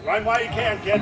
Run while you can, kid.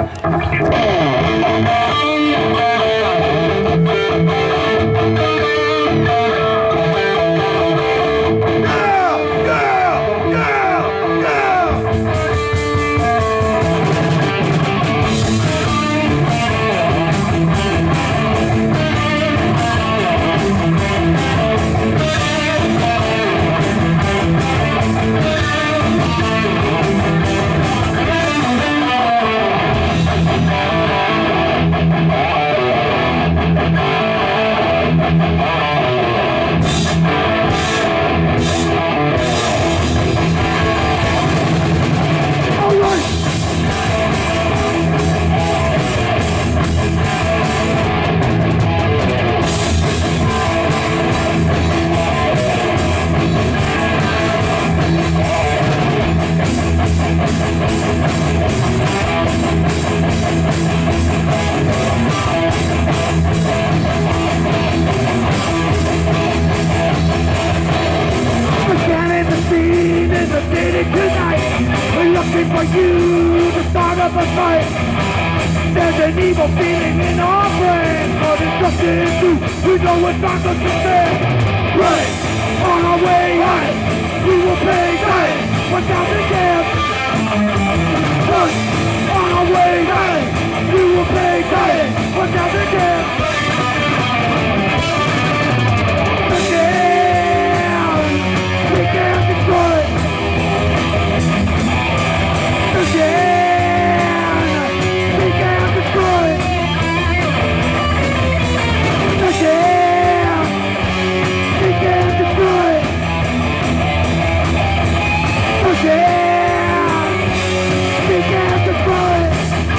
For you to start up a fight. There's an evil feeling in our brain, for destruction too. We know it's not going to stay. Right on our way, right. We will pay right. 1,000 deaths. Right on our way, right. We will pay right. 1,000 deaths. Again, we can't destroy it. Again, we can't destroy it. Again, we can't destroy it. Again, we can't destroy it.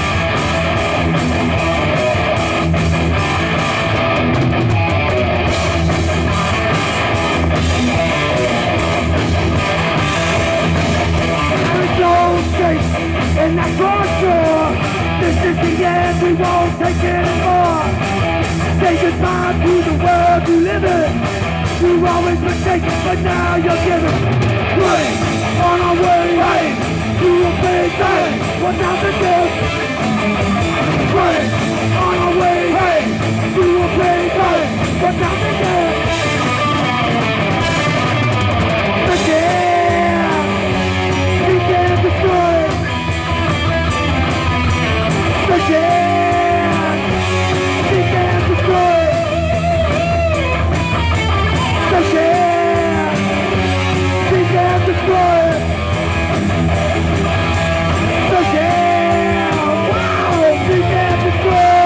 And that's for sure. This is the end, we won't take it anymore. Say goodbye to the world you live in. You always mistaken, but now you're given. Right on our way, right. You will pay right. 1,000 deaths. Right on our way, right. You will pay right. 1,000 deaths. Again, we can't destroy it. Again, we can't destroy it. Again, we can't destroy it. Again, wow, we can't destroy it.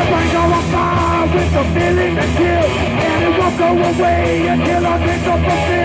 Feeling the chill, and it won't go away until I pick up the